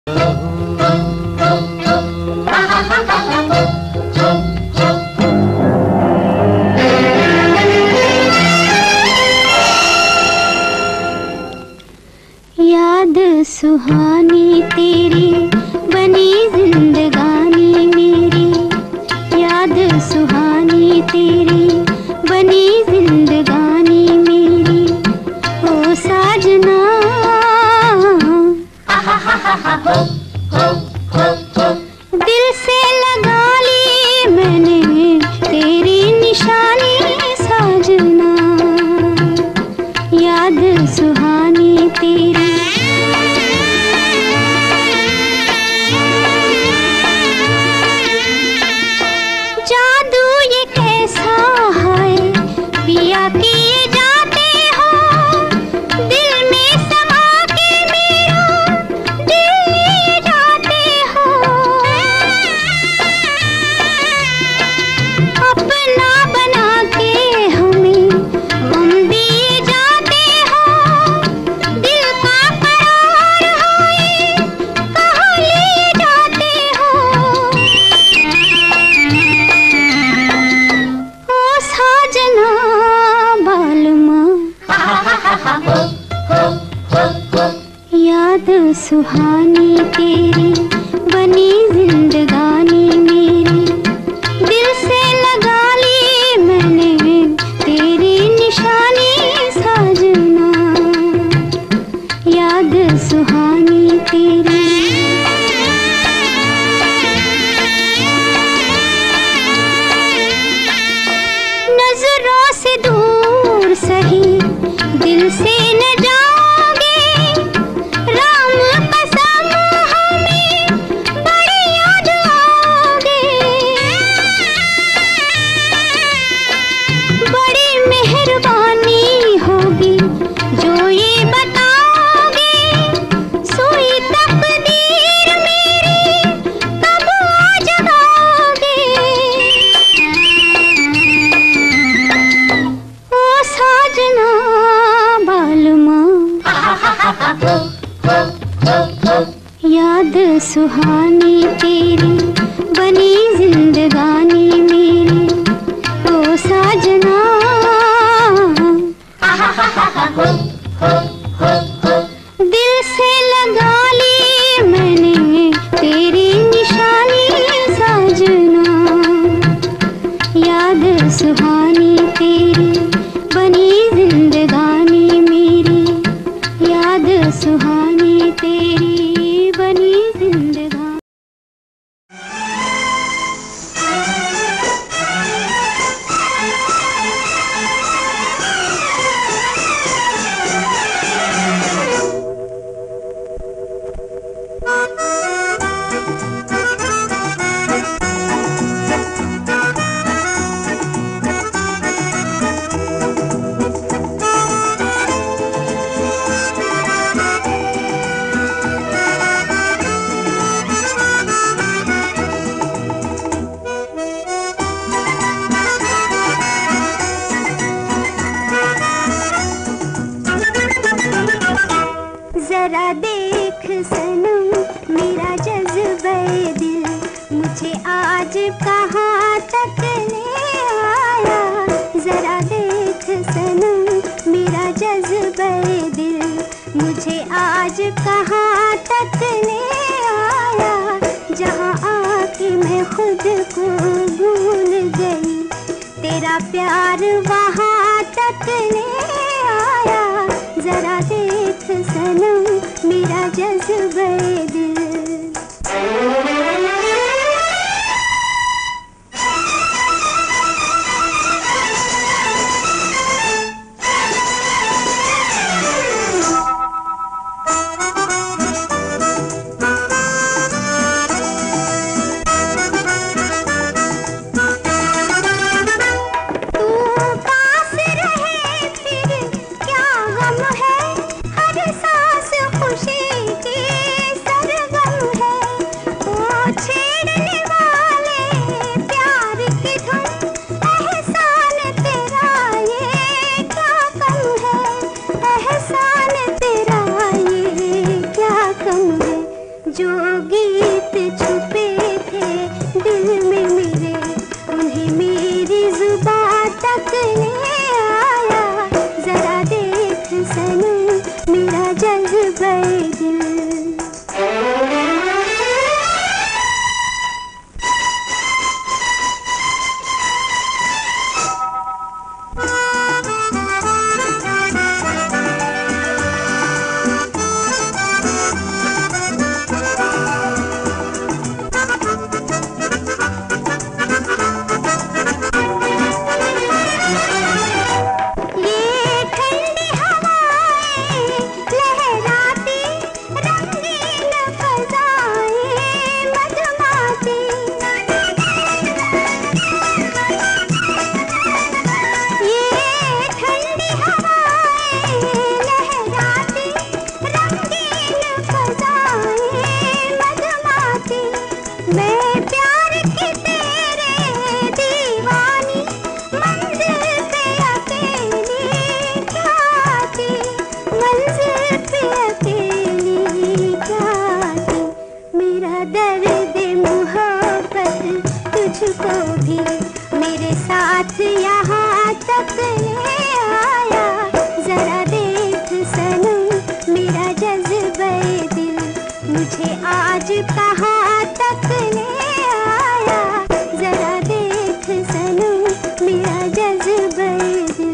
याद सुहानी तेरी बनी जिंदगानी मेरी, याद सुहानी तेरी बनी जिंदगानी मेरी, ओ साजना। दिल से लगा ली मैंने तेरी निशानी साजना, याद सुहानी तेरी। जादू ये कैसा है पिया किए जाते हो, दिल में समा के मेरा दिल लिए जाते हो, अपना बना के हमें गम दिए जाते हो, दिल का करार है कहाँ लिए जाते हो, ओ साजना बालमा। याद सुहानी तेरी बनी जिंदगानी मेरी, दिल से लगा ली मैंने तेरी निशानी साजना, याद सुहानी तेरी। नजरों से दूर सही दिल से न जाओगे, राम कसम हमें बड़ी याद आओगे, बड़ी मेहरबानी होगी जो ये बताओगे, सोई तकदीर मेरी कब आ जगाओगे, ओ साजना बालमा। याद सुहानी तेरी बनी जिंदगानी मेरी, ओ साजना। दिल से लगा ली मैंने तेरी निशानी साजना, याद सुहानी तेरी बनी जिंदगानी मेरी, याद सुहानी तेरी बनी जिंदगानी। जरा देख सनम मेरा जज्बे दिल, मुझे आज कहाँ तक ले आया, जरा देख सनम मेरा जज्बे दिल, मुझे आज कहाँ तक ले आया, जहाँ आके मैं खुद को भूल गई, तेरा प्यार वहाँ तक ले आया, जरा देख सनम मेरा जज्बे दिल। खुशी की सर गीत छुपे थे दिल में मेरे, उन्हें मेरी जुबान तक ले आया। जरा देख सनम मेरा जज्बे दिल। तुझको भी मेरे साथ यहाँ तक ले आया। जरा देख सनम मेरा जज्बे दिल, मुझे आज कहाँ तक ले आया। जरा देख सनम मेरा जज्बे दिल।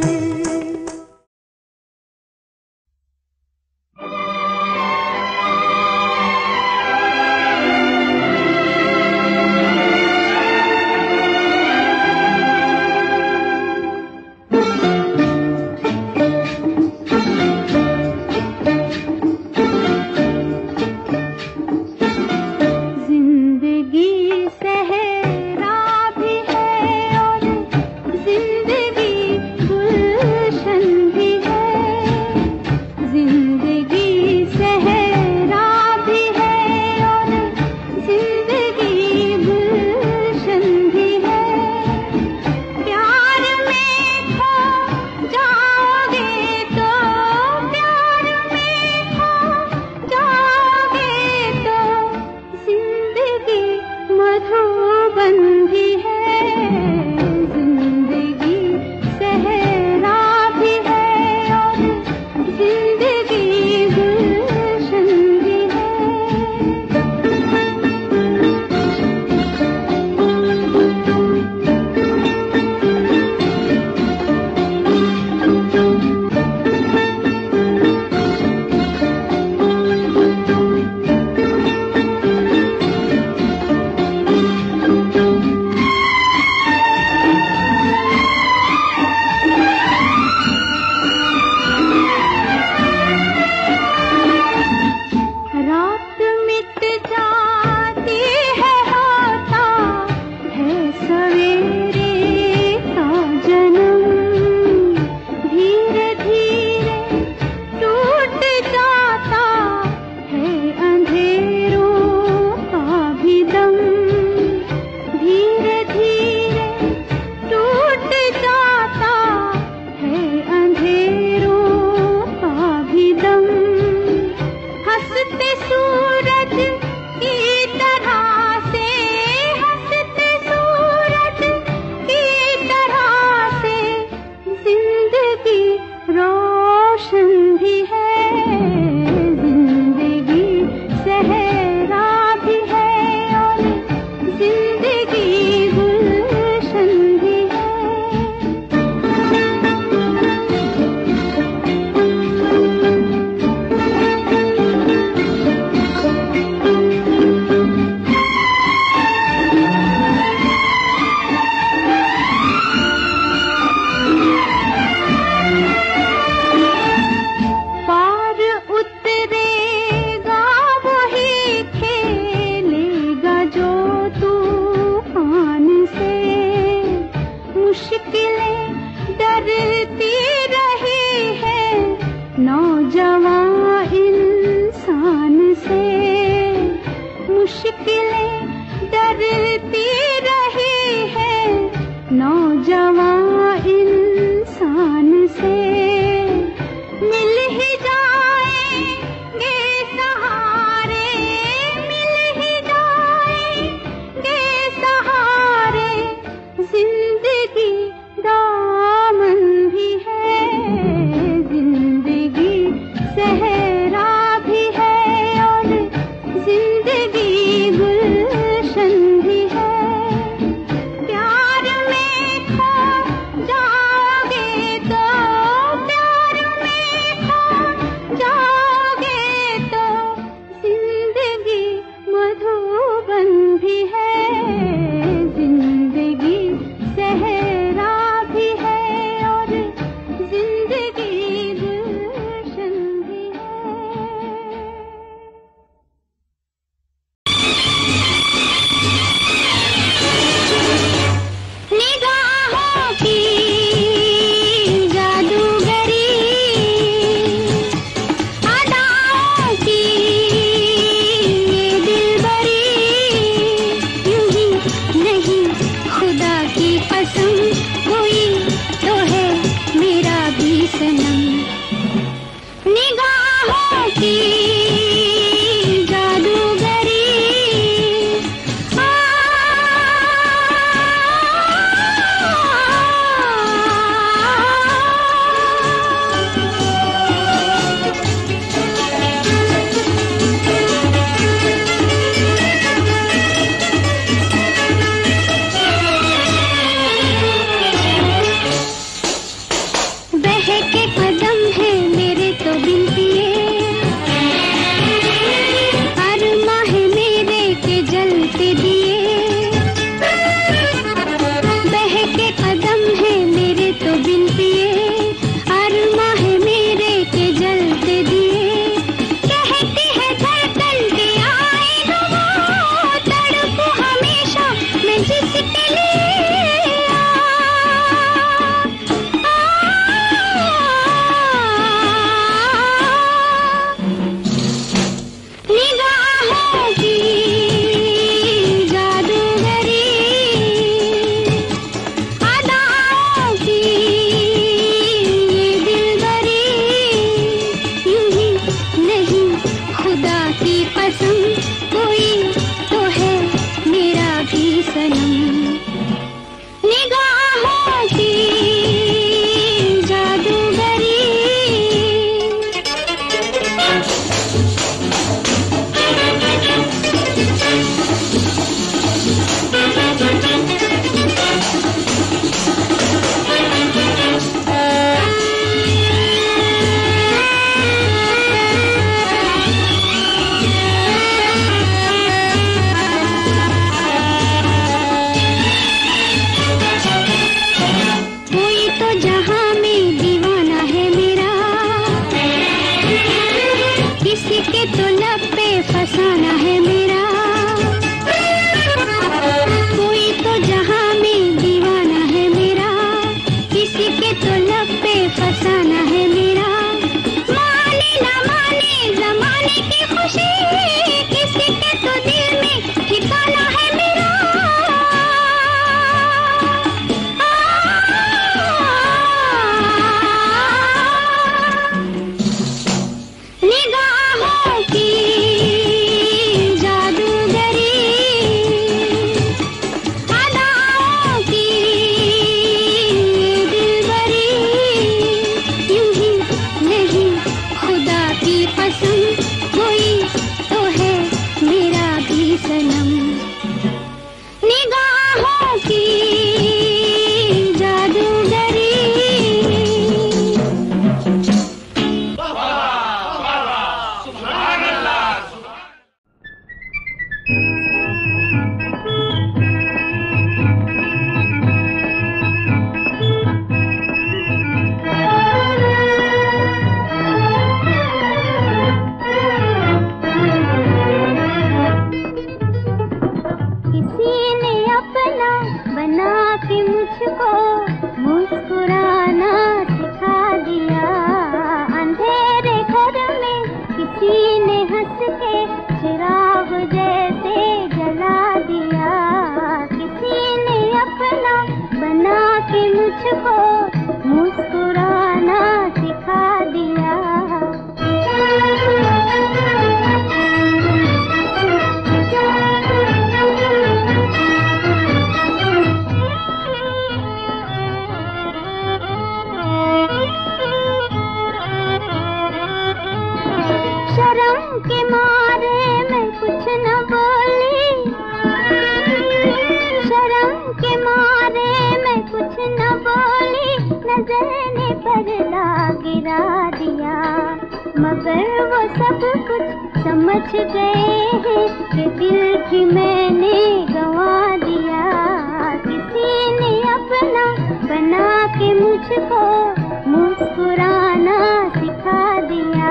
कुछ समझ गए हैं कि दिल भी मैंने गंवा दिया। किसी ने अपना बना के मुझको मुस्कुराना सिखा दिया।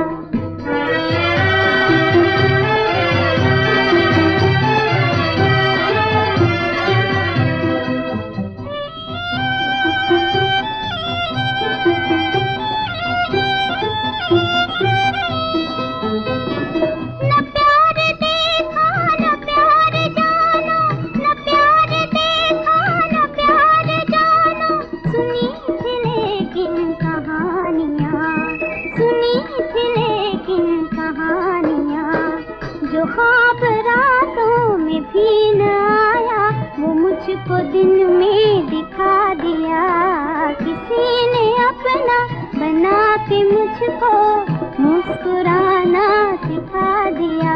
ख्वाब रातों में भी न आया, वो मुझको दिन में दिखा दिया। किसी ने अपना बना के मुझको मुस्कुराना सिखा दिया।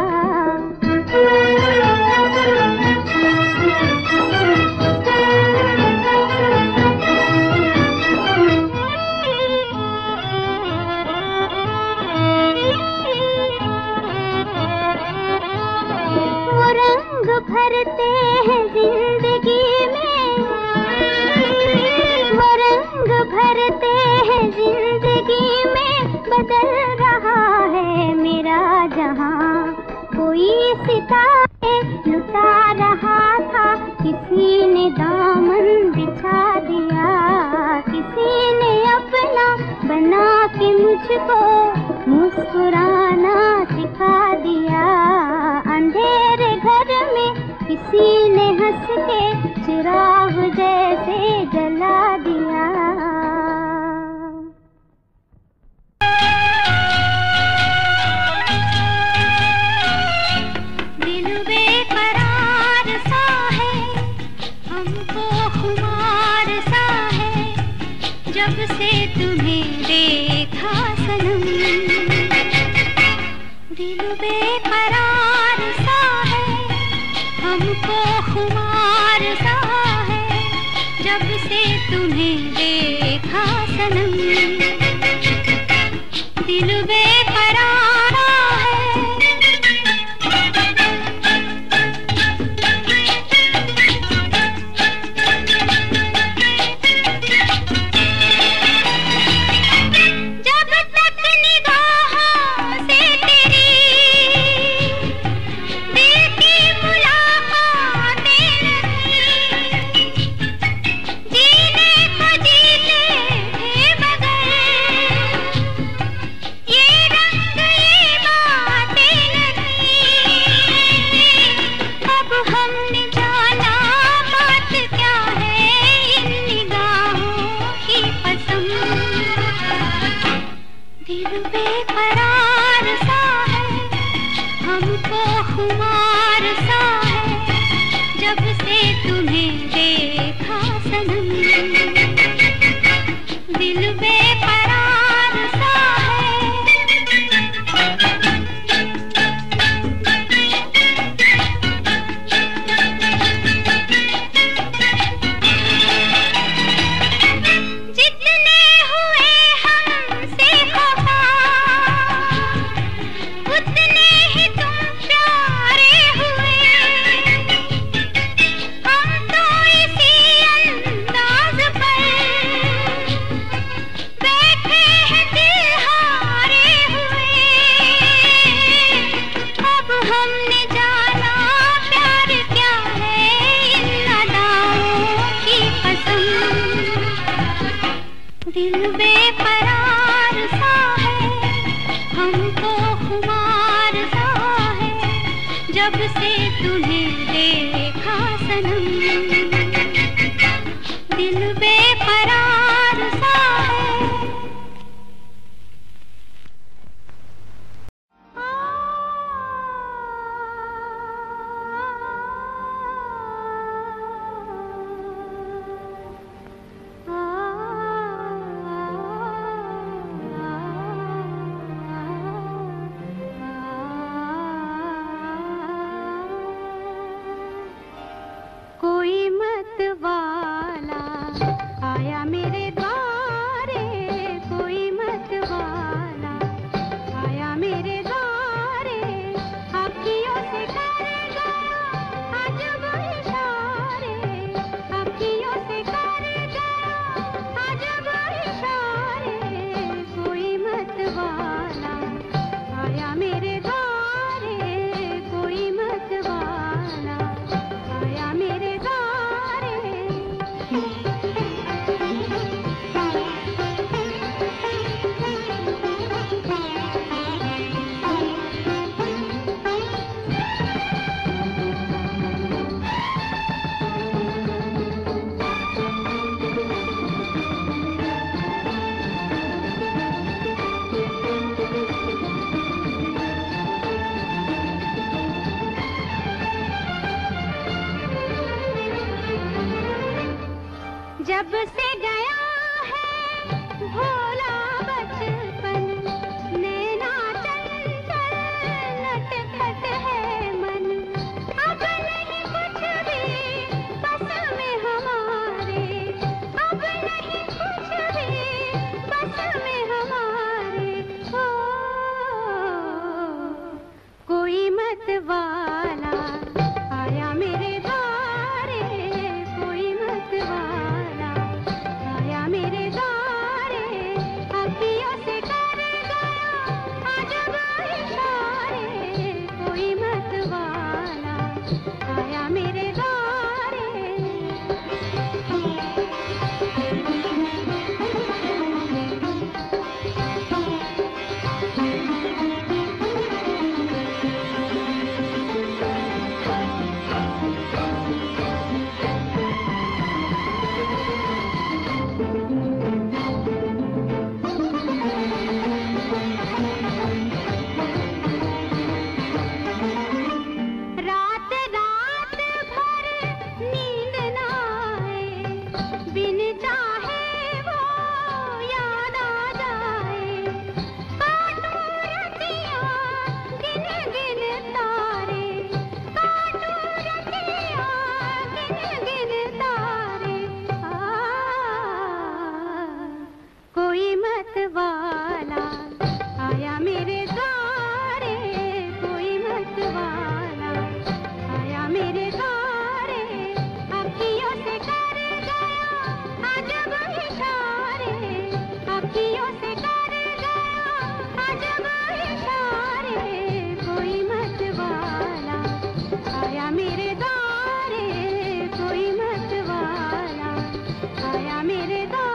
रंग भरते हैं जिंदगी में, वो रंग भरते हैं जिंदगी में, बदल रहा है मेरा जहां। कोई सितारे लुटा रहा था, किसी ने दामन बिछा दिया। किसी ने अपना बना के मुझको मुस्कुराना सिखा दिया। अंधेरे घर में किसी ने हंस के चिराग जैसे जला दिया। दिल बेकरार सा है, हमको खुमार सा है, जब से तुम्हें देखा सनम। दिल बेकरार सा है, हमको खुमार सा है, जब से तुम्हें देखा सनम। दिल बेकरार है। दिल बेकरार सा है, हमको खुमार सा है, जब से तुम्हें देखा सनम। दिल बेकरार सा है। जितने हुए हमसे खफा, उतने ही तुम प्यारे हुए। हम तो इसी अंदाज पर बैठे हैं दिल हारे हुए। अब हमने जाना प्यार क्या है, इन अदाओं की कसम। दिल बेकरार सा है, हमको खुमार सा है, जब से तुम्हें देखा सनम। दिल बेकरार सा है। कोई मत वाला आया मेरे द्वारे, कोई मत वाला आया मेरे द्वारे। जब से गया है भोला बचपन, नैना चंचल नटखट है मन। अब नहीं कुछ भी बस में हमारे, अब नहीं कुछ भी बस में हमारे। हो कोई मत वाला आया मेरे द्वारे, कोई मत वाला आया मेरे द्वारे। अखियों से कर गया अजब इशारे, कोई मत वाला आया मेरे द्वारे। रात रात भर नींद न आए, बिन चाहे वो याद आ जाए। काटूं रतियाँ गिन गिन तारे, काटूं रतियाँ गिन गिन तारे। कोई मत वाला आया मेरे द्वारे, कोई मत वाला आया मेरे द्वारे। अखियों से कर गया अजब इशारे, अखियों से कर गया अजब इशारे। कोई मत वाला आया मेरे द्वारे, कोई मत वाला आया मेरे द्वारे।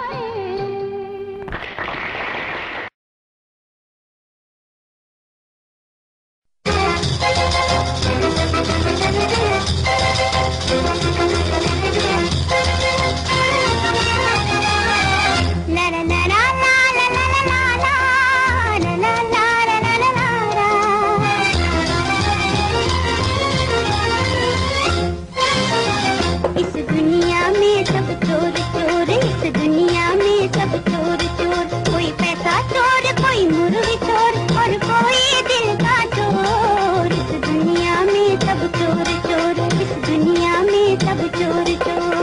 इस दुनिया में सब चोर चोर, इस दुनिया में सब चोर चोर। कोई पैसा चोर, कोई मुर्गी चोर, और कोई दिल का चोर। इस दुनिया में सब चोर चोर, इस दुनिया में सब चोर चोर।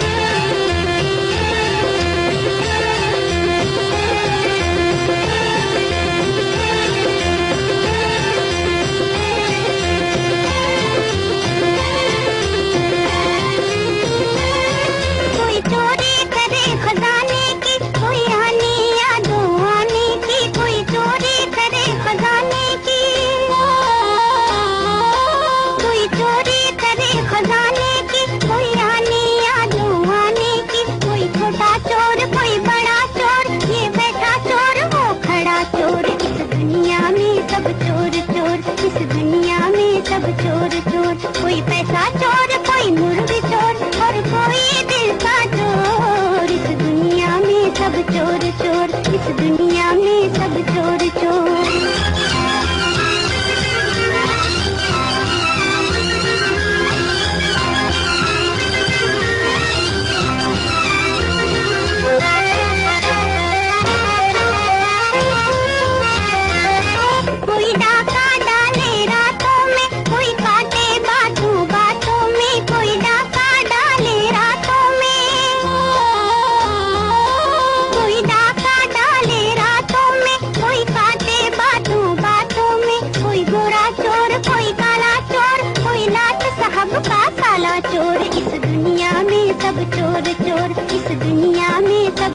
कोई चोरी करे खजाने की, कोई आने या दो आने की। कोई चोरी करे खजाने की, कोई चोरी करे खजाने की। कोई आने या दो आने की। कोई छोटा चोर, कोई बड़ा चोर, ये बैठा चोर वो खड़ा चोर। इस दुनिया में सब चोर चोर, इस दुनिया में सब चोर चोर। कोई पैसा चोर, कोई मुर्गी चोर, और कोई दिल का चोर। इस दुनिया में सब चोर चोर, इस दुनिया में सब चोर चोर। कोई डाका डाले रातों में, कोई काटे बातों बातों में। कोई डाका डाले रातों में, कोई डाका डाले रातों में। कोई काटे बातों बातों में। कोई गोरा चोर, कोई काला चोर, कोई लाट साहब का काला चोर। इस दुनिया में सब चोर चोर, इस दुनिया में सब।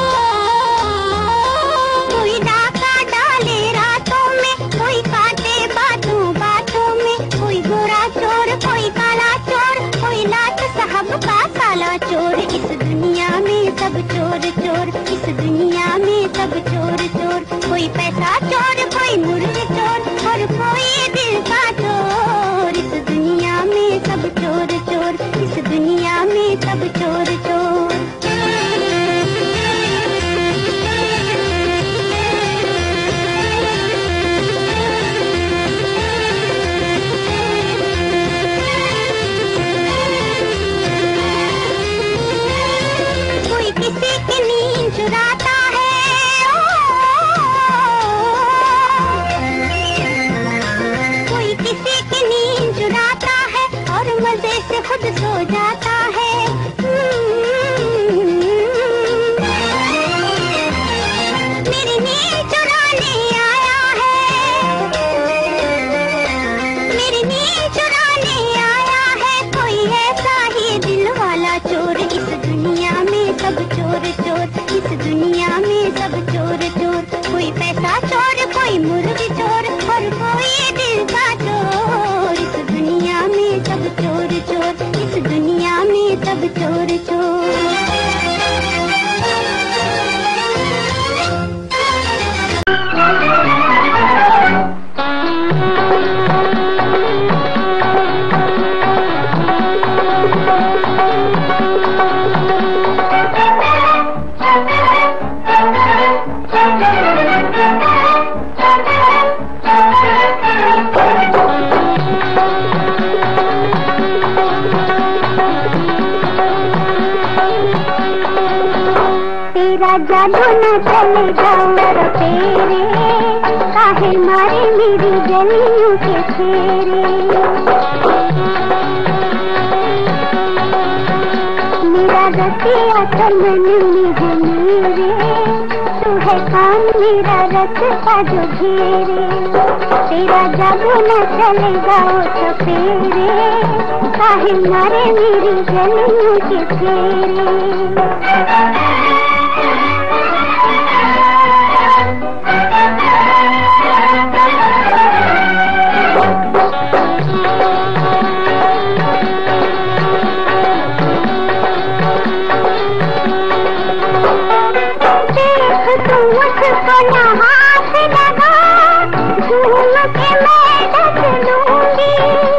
कोई डाका डाले रातों में, कोई काटे बातों बातों में। कोई गोरा चोर, कोई काला चोर, कोई लाट साहब का काला चोर। इस दुनिया में सब चोर चोर, इस दुनिया में सब चोर चोर। कोई पैसा चोर, कोई मुर्गी चोर, और कोई दिल का चोर। इस दुनिया में सब चोर चोर, इस दुनिया में सब चोर चोर। मजे से खुद सो जाता है। मेरी नींद चुराने आया है, मेरी नींद चुराने आया है कोई ऐसा ही दिल वाला चोर। इस दुनिया में सब चोर चोर, इस दुनिया में सब चोर चोर। कोई पैसा चोर, कोई मुर्गी चोर और कोई दिल का चोर। इस दुनिया में सब चोर चोर, इस दुनिया में सब चोर चोर। तेरा जादू न चलेगा मेरे तेरे, काहे मारे मेरी गलियों के फेरे। मेरा रतिया चमन में है मेरे, तू है कौन मेरा रास्ता जो घेरे। तेरा जादू न चलेगा वो सफेरे, काहे मारे मेरी गलियों के फेरे। मुझको ना हाथ लगा, झूम के मैं ढक लूंगी।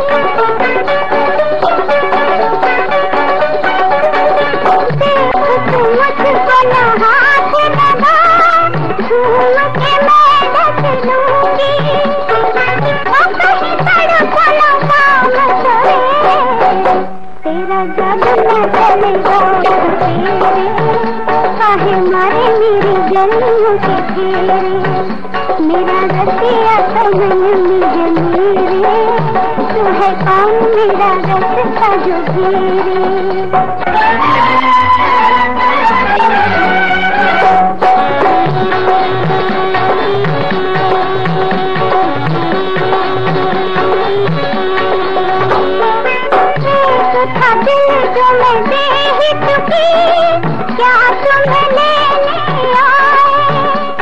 देख तू मुझको ना हाथ लगा, झूम के मैं ढक लूंगी। और कहीं तड़को ना काम करे, तेरा जादू न चलेगा तेरे, काहे मारे मेरी गलियों के फेरे। मेरा रतिया चमन में है मेरे, तू है कौन मेरा रास्ता जो घेरे। था दिल जो मैं दे ही चुकी, क्या तुम्हें लेने आए।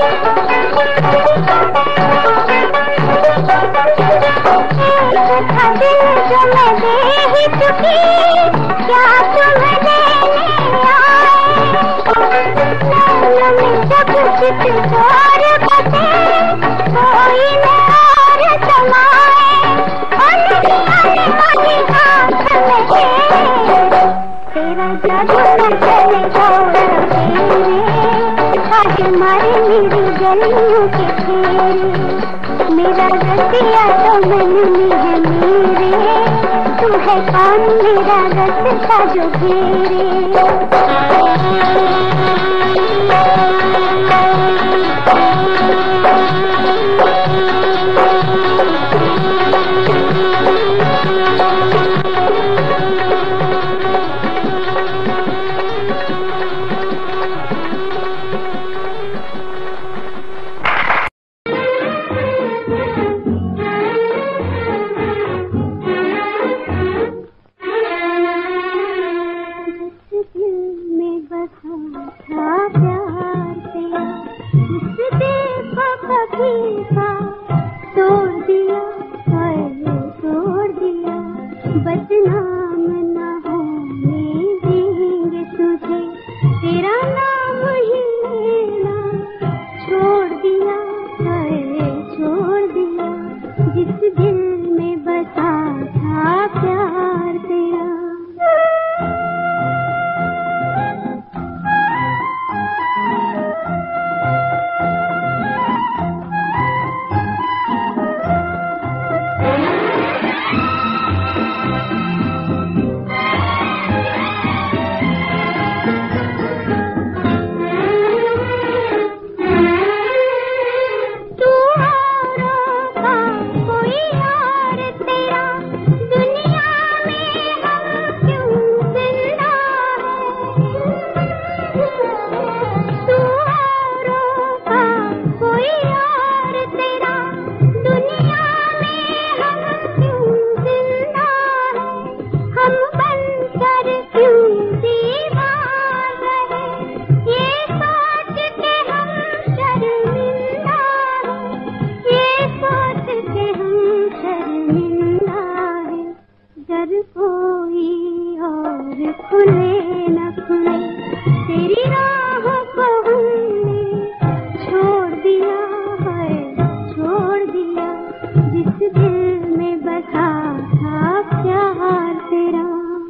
था दिल जो मैं दे ही चुकी, क्या तुम्हें लेने आए। नैनों में जब कुछ और बचे, कोई न और समाए। और आने वाली आँख में तेरा जादू न चलेगा तेरे, काहे मारे मेरी गलियों के फेरे। मेरा रतिया तो मन में है मेरे, तू है कौन मेरा रास्ता जो घेरे। दर कोई और खुले न खुले, तेरी राहों को हमने छोड़ दिया है, छोड़ दिया। जिस दिल में बसा था प्यार तेरा।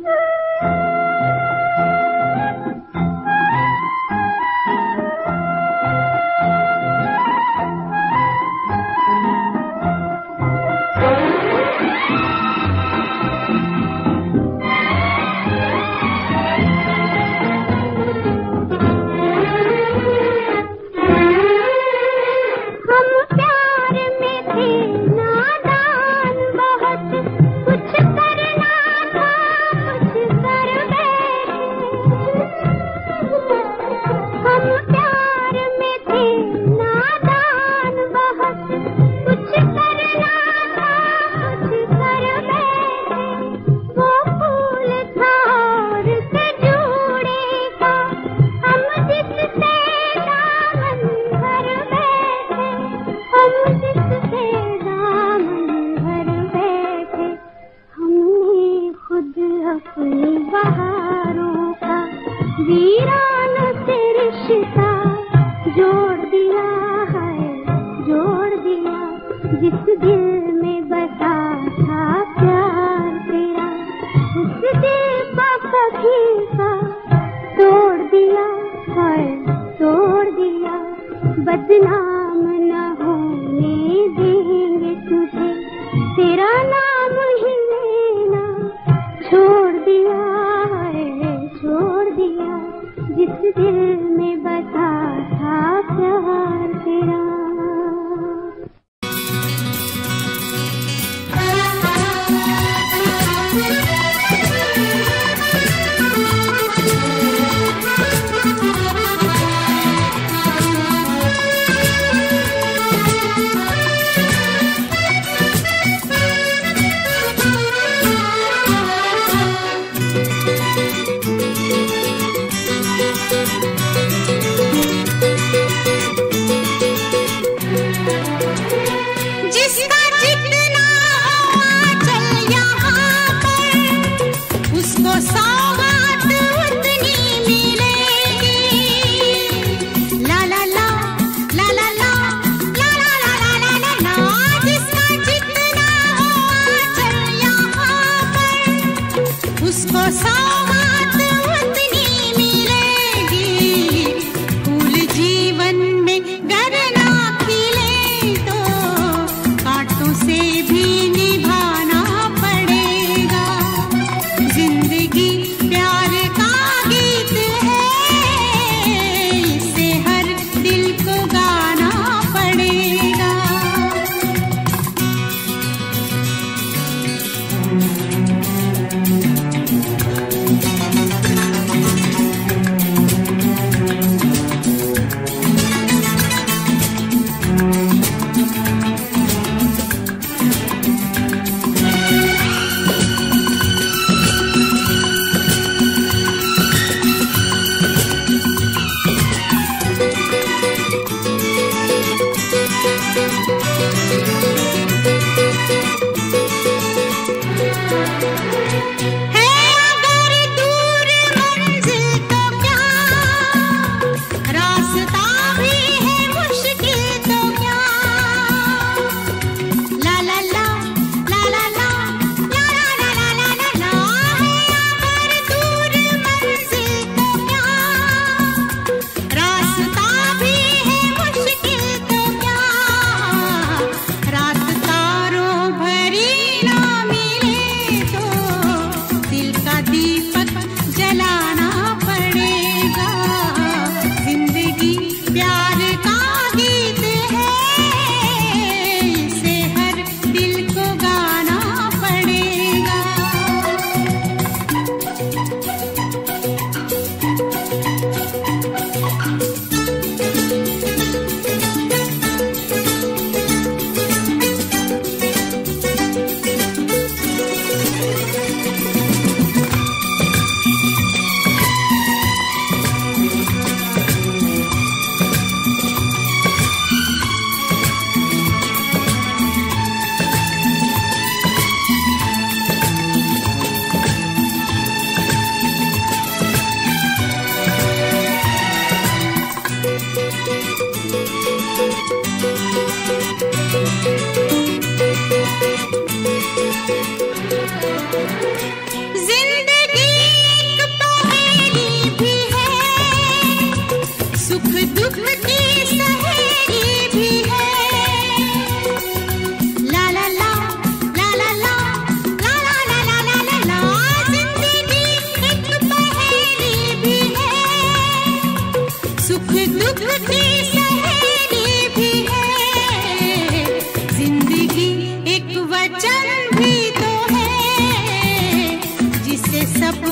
अपनी बहारों का वीरान से रिश्ता जोड़ दिया है, जोड़ दिया। जिस दिल में बसा था प्यार तेरा, उस दिल का कभी का तोड़ दिया है, तोड़ दिया। बदनाम न होने देंगे तुझे, तेरा नाम ही लेना छोड़ दिया है, छोड़ दिया। जिस दिल में बसा था प्यार तेरा।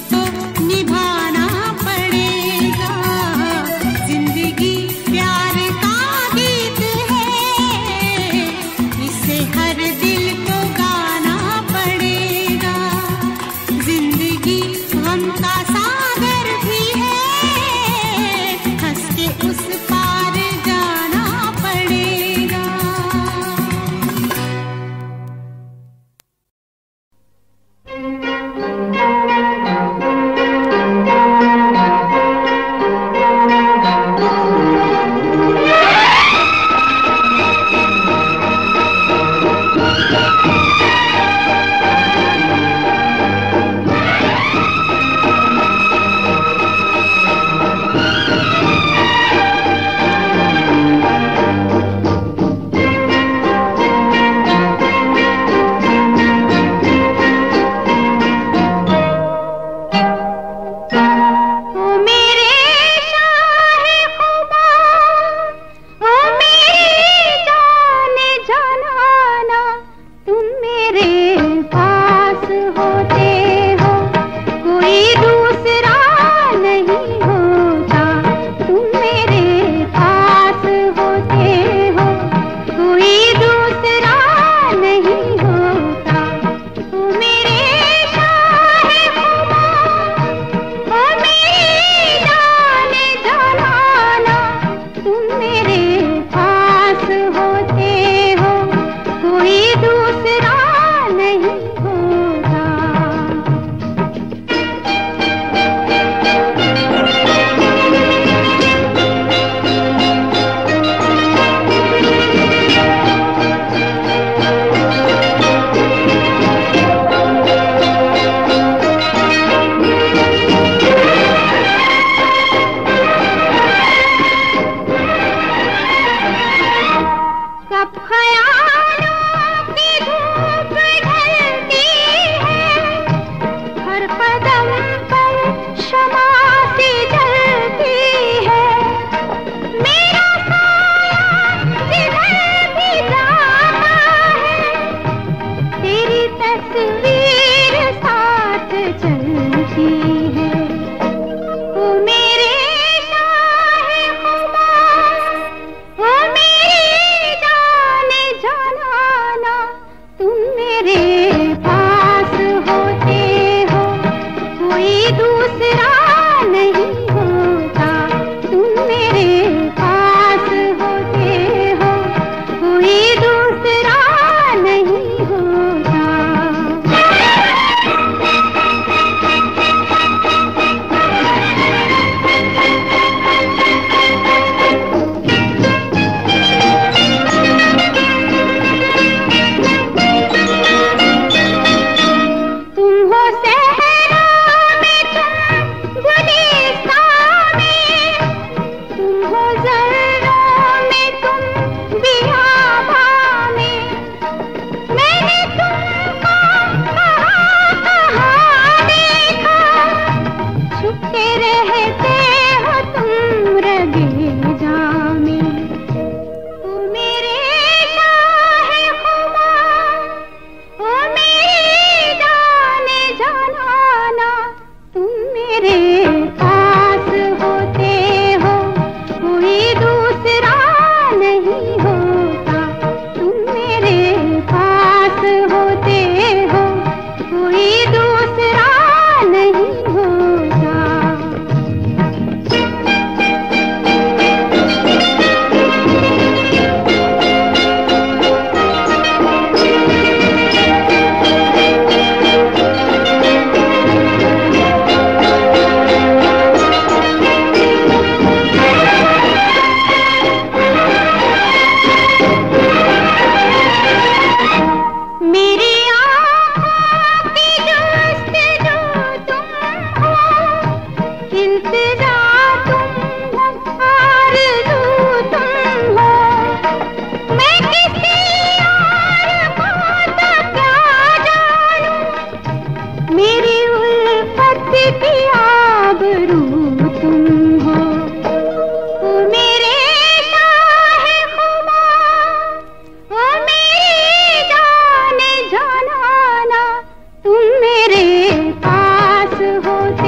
तुम मेरे पास होते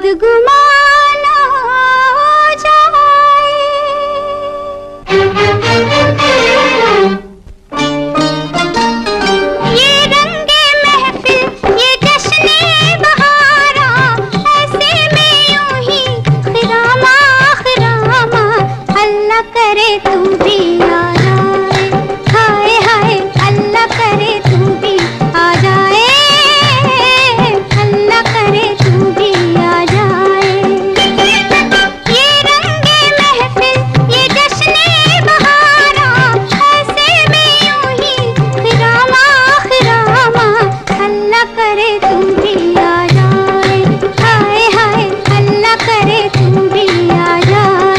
बदगुमान हो जाए। ये रंगे महफिल ये जश्ने बहारा, ऐसे में यूं ही खिरामा खिरामा, अल्लाह करे तू भी आ जाए। हाय हाय अल्लाह करे तू भी आ जाए, अल्लाह करे तू भी आ जाए। ये रंगे महफिल ये जश्ने बहारा, ऐसे में यूं ही खिरामा खिरामा, अल्लाह करे तू भी आ जाए। हाय हाय अल्लाह करे तू भी आ जाए।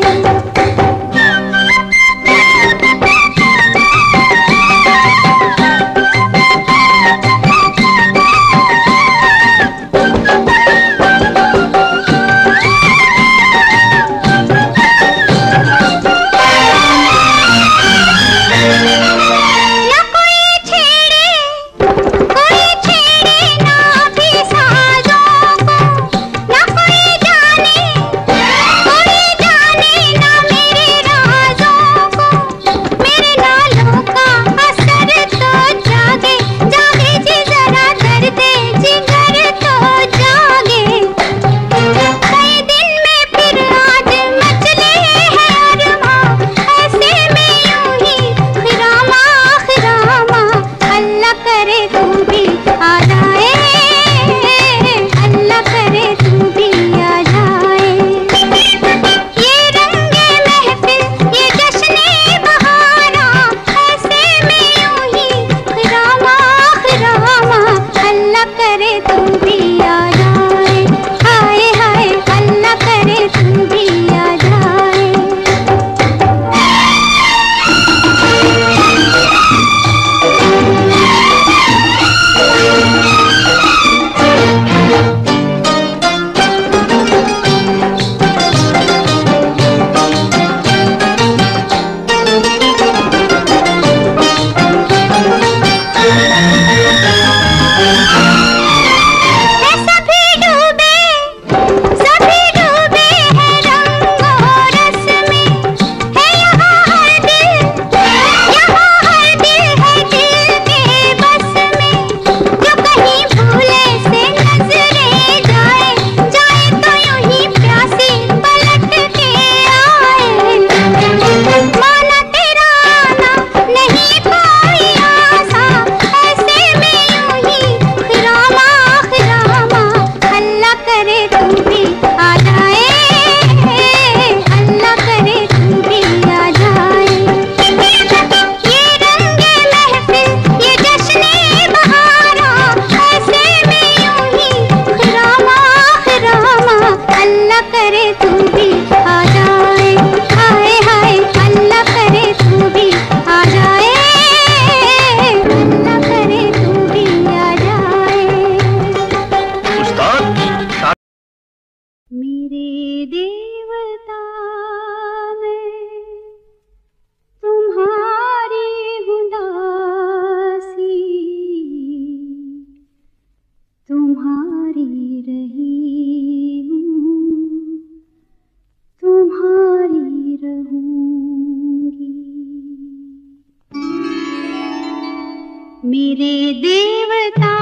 मेरे देवता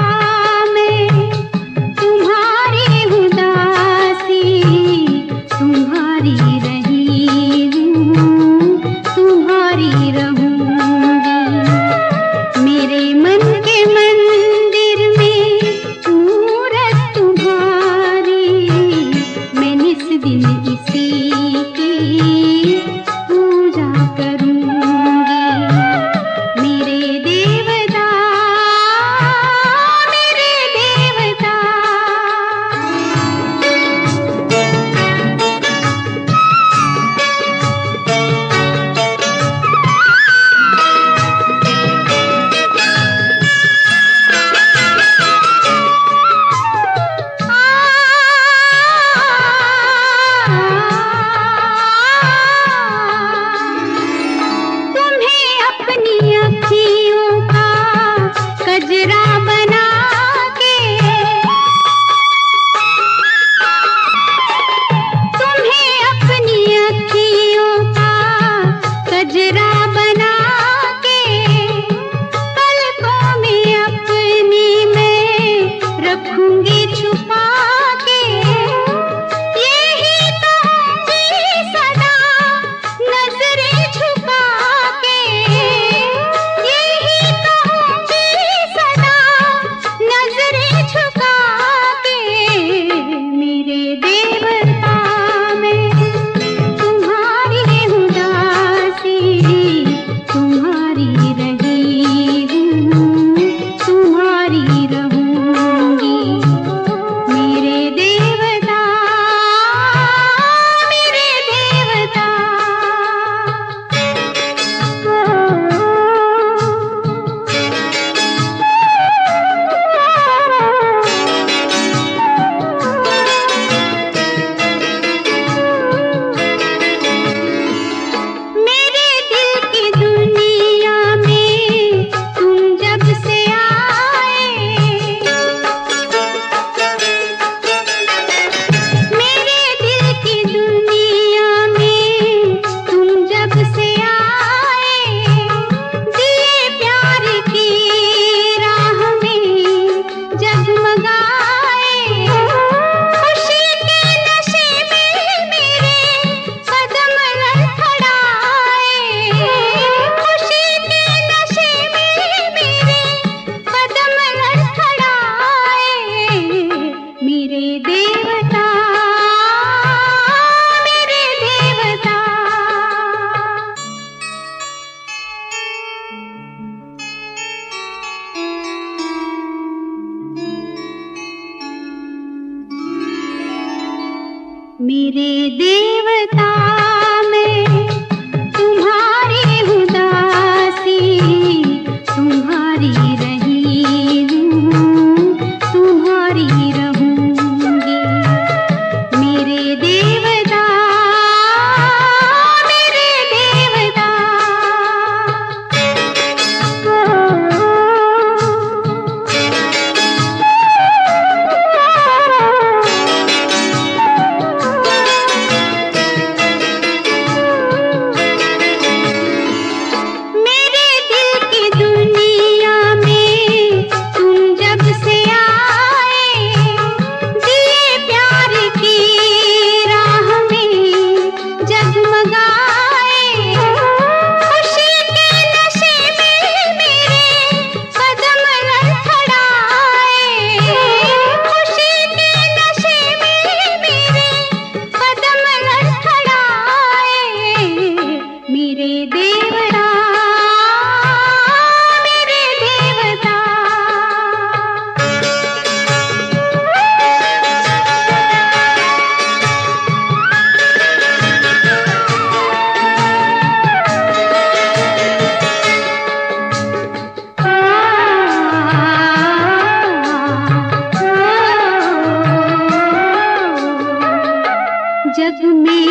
मैं तुम्हारी उदासी, तुम्हारी रही हूँ, तुम्हारी रहूंगी। मेरे मन के मंदिर में मूरत तुम्हारी, मैं निस दिन इसी की पूजा करूंगी। मेरे देवता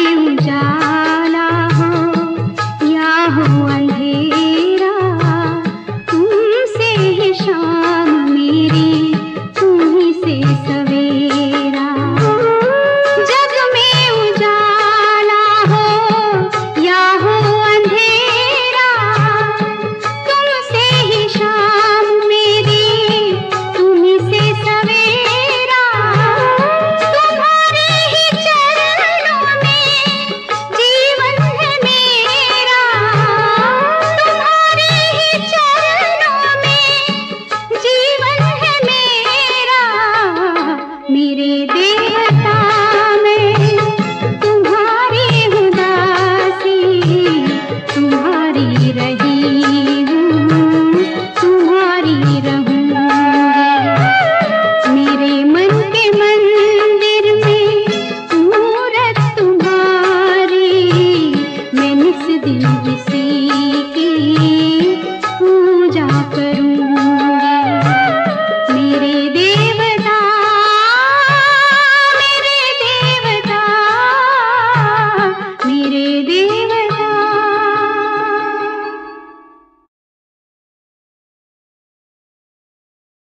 यूं जा